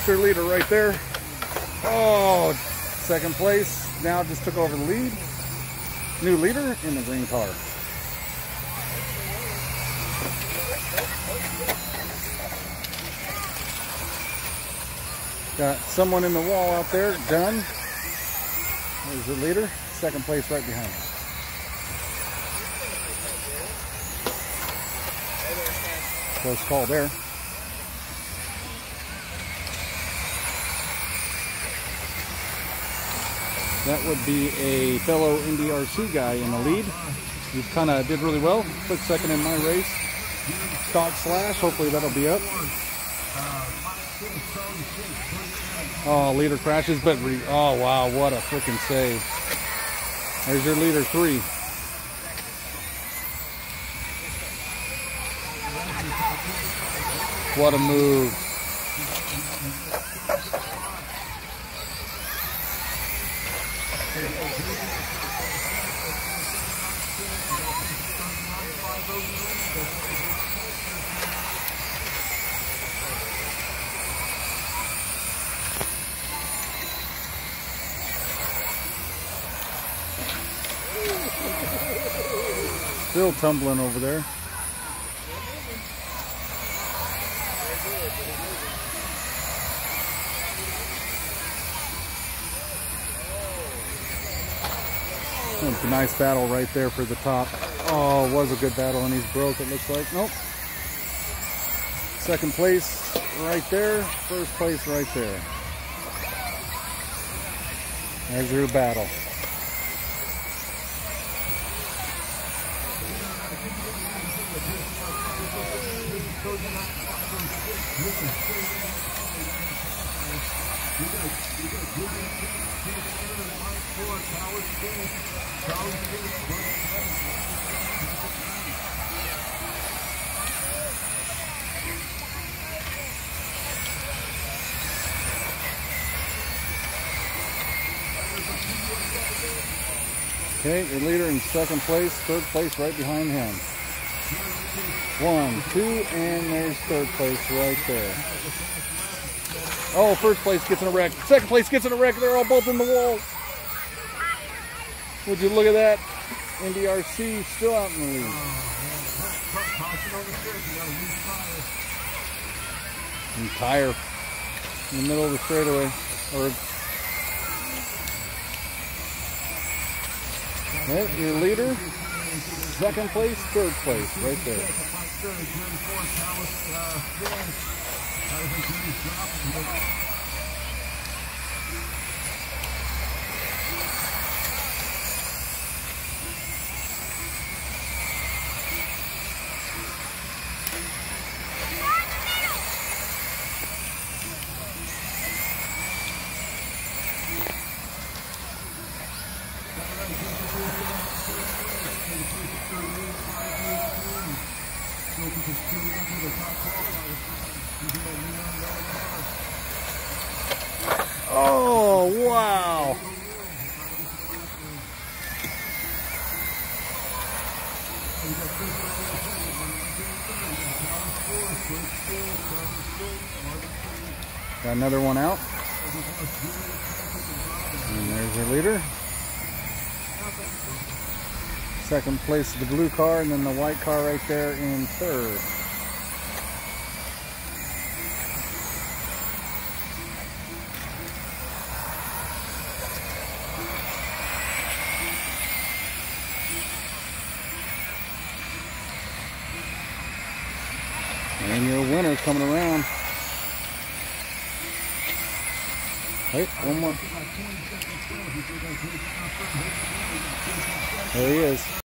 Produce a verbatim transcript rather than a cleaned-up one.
That's their leader right there. Oh, second place. Now just took over the lead. New leader in the green car. Got someone in the wall out there, done. There's the leader. Second place right behind him. Close call there. That would be a fellow Indy R C guy in the lead. He kind of did really well. Took second in my race. Stock Slash, hopefully that'll be up. Oh, leader crashes, but re oh wow, what a freaking save. There's your leader three. What a move. Still tumbling over there. It's a nice battle right there for the top. Oh, it was a good battle, and he's broke, it looks like. Nope. Second place right there. First place right there. There's your battle. Okay, your leader in second place, third place right behind him. One, two, and there's third place right there. Oh, first place gets in a wreck. Second place gets in a wreck. They're all both in the wall. Would you look at that? Indy R C still out in the lead. And tire in the middle of the straightaway. Or okay, your leader, second place, third place, right there. Oh, wow. Got another one out. And there's your leader. Second place is the blue car, and then the white car right there in third. And your winner coming around. Wait, one more. There he is.